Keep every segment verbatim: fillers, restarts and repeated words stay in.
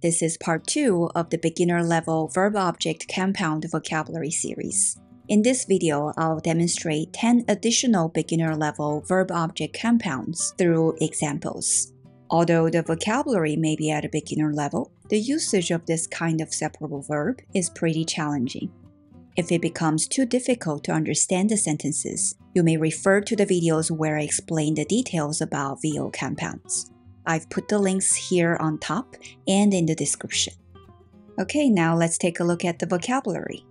This is part two of the beginner level verb-object compound vocabulary series. In this video, I'll demonstrate ten additional beginner level verb-object compounds through examples. Although the vocabulary may be at a beginner level, the usage of this kind of separable verb is pretty challenging. If it becomes too difficult to understand the sentences, you may refer to the videos where I explain the details about V O compounds. I've put the links here on top and in the description. Okay, now let's take a look at the vocabulary.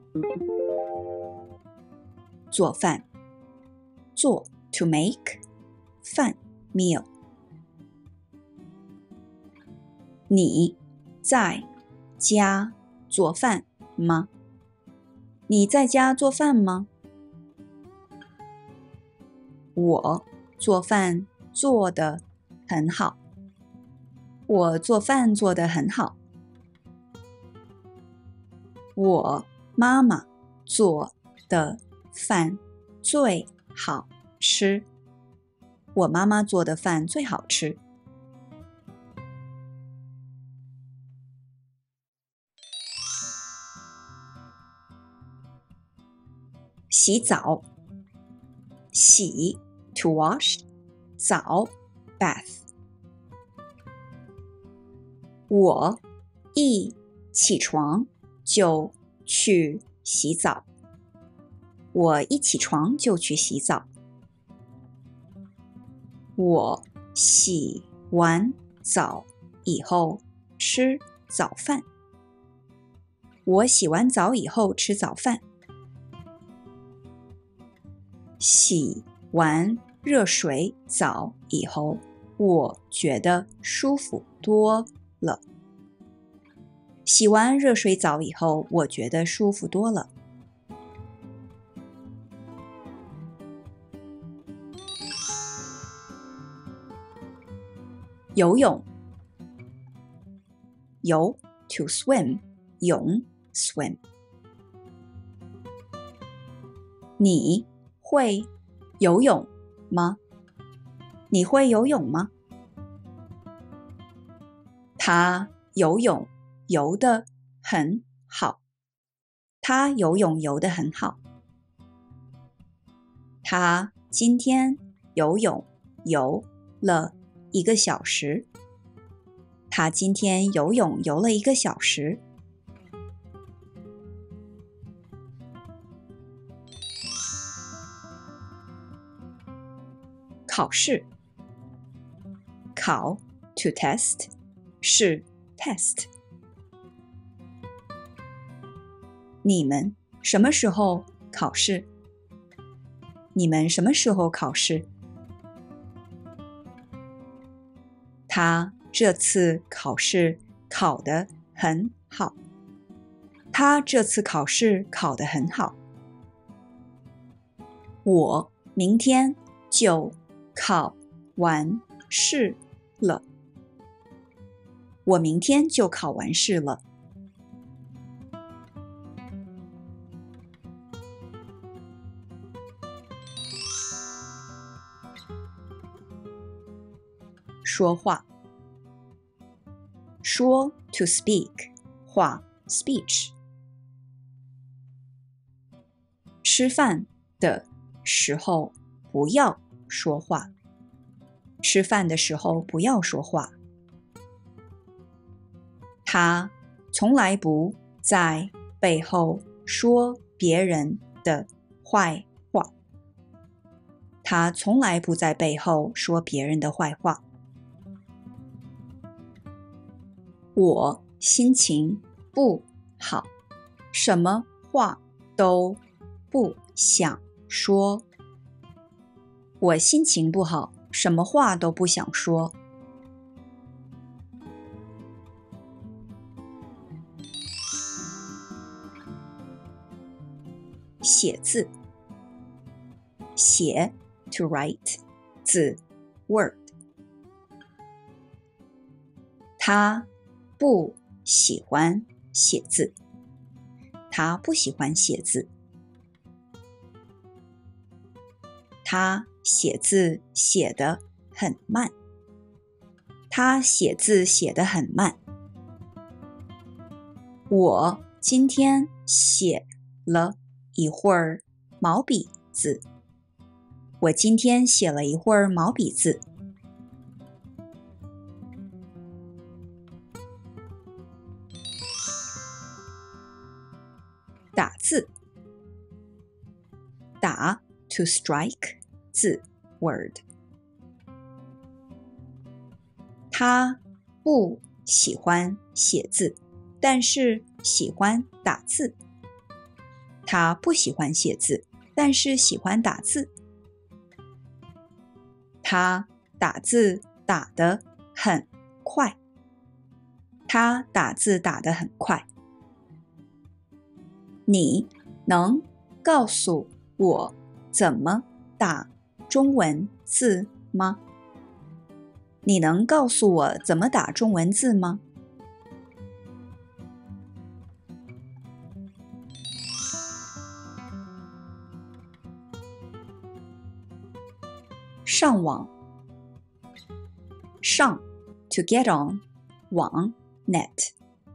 做饭做 to make 饭 meal 你在家做饭吗？你在家做饭吗？我做饭做得很好。我做饭做得很好。我妈妈做的饭最好吃。我妈妈做的饭最好吃。洗澡洗 to wash 澡 bath 我一起床就去洗澡。我一起床就去洗澡。我洗完澡以后吃早饭。我洗完澡以后吃早饭。洗完热水澡以后，我觉得舒服多了。洗完热水澡以后，我觉得舒服多了。游泳游 to swim 泳 swim 你会游泳吗？你会游泳吗？他游泳游得很好。他游泳游得很好。他今天游泳游了一个小时。他今天游泳游了一个小时。考试考 to test 是 test 你们什么时候考试？你们什么时候考试？他这次考试考得很好。他这次考试考得很好。我明天就考完试了。我明天就考完试了。说话说 to speak 话 speech 吃饭的时候不要说话。吃饭的时候不要说话。他从来不在背后说别人的坏话。他从来不在背后说别人的坏话。我心情不好，什么话都不想说。我心情不好，什么话都不想说。写字写 to write 字 word 他不喜欢写字。他不喜欢写字。他写字写得很慢。他写字写得很慢。 我今天写了一会儿毛笔字。我今天写了一会儿毛笔字。打字，打 to strike 字 word。他不喜欢写字，但是喜欢打字。他不喜欢写字，但是喜欢打字。他打字打得很快。他打字打得很快。你能告诉我怎么打中文字吗？你能告诉我怎么打中文字吗？上网，上 to get on， 网 net。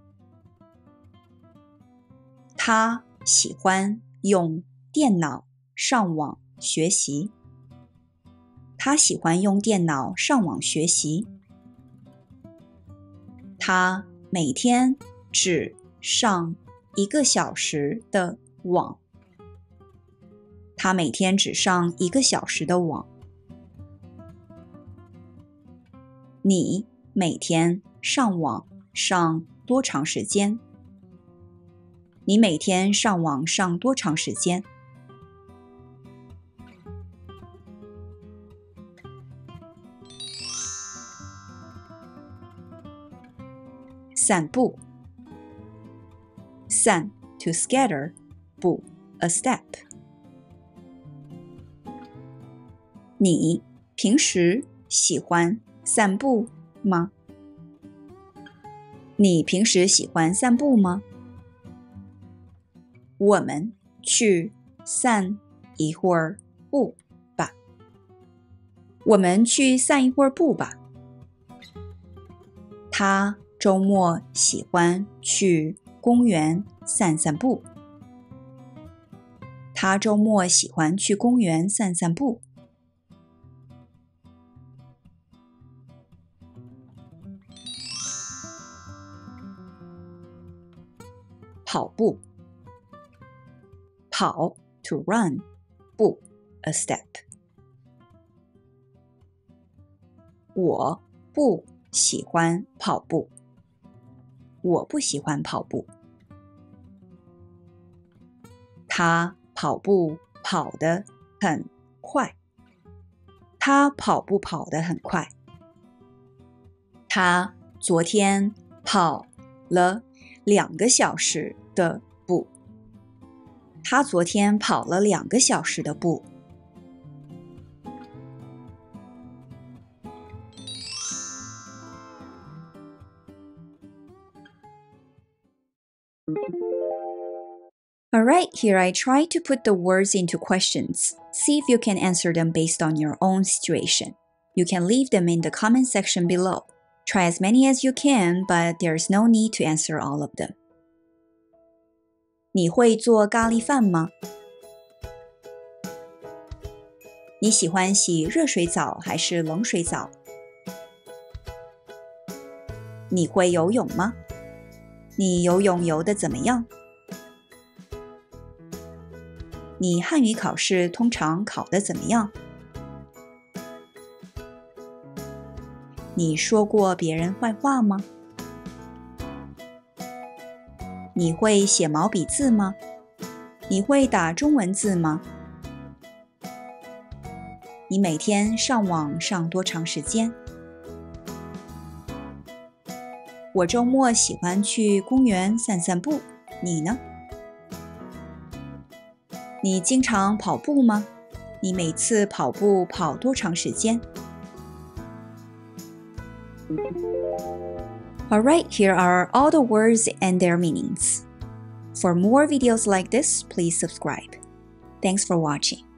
他喜欢用电脑上网学习。他喜欢用电脑上网学习。他每天只上一个小时的网。他每天只上一个小时的网。你每天上网上多长时间？你每天上网上多长时间？散步，散 to scatter， 步 a step。你平时喜欢散步吗？你平时喜欢散步吗？我们去散一会儿步吧。我们去散一会儿步吧。他周末喜欢去公园散散步。他周末喜欢去公园散散步。跑步，跑 to run， 步 a step。我不喜欢跑步。我不喜欢跑步。他跑步跑得很快。他跑步跑得很快。他昨天跑了两个小时的步。他昨天跑了两个小时的步。Alright, here I try to put the words into questions. See if you can answer them based on your own situation. You can leave them in the comment section below. Try as many as you can, but there's no need to answer all of them. 你会做咖喱饭吗？你喜欢洗热水澡还是冷水澡？你会游泳吗？你游泳游得怎么样？你汉语考试通常考得怎么样？你说过别人坏话吗？你会写毛笔字吗？你会打中文字吗？你每天上网上多长时间？我周末喜欢去公园散散步，你呢？你经常跑步吗？你每次跑步跑多长时间？ Alright, here are all the words and their meanings. For more videos like this, please subscribe. Thanks for watching.